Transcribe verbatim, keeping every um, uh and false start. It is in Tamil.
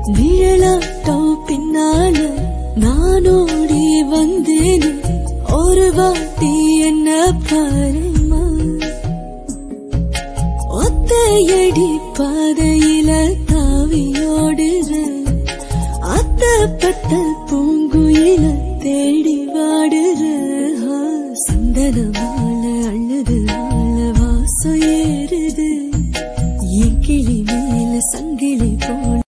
நிழலாட்டோ பின்னால நானோடி வந்தேன் ஒரு வாட்டி என்ன பாருமா ஒத்தையடி பாதையில தாவியோடுற அத்த பத்த பூங்குயில தேடி